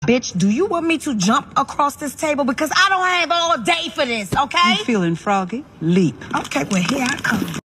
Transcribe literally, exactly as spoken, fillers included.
Bitch, do you want me to jump across this table? Because I don't have all day for this, okay? You feeling froggy? Leap. Okay, well, here I come.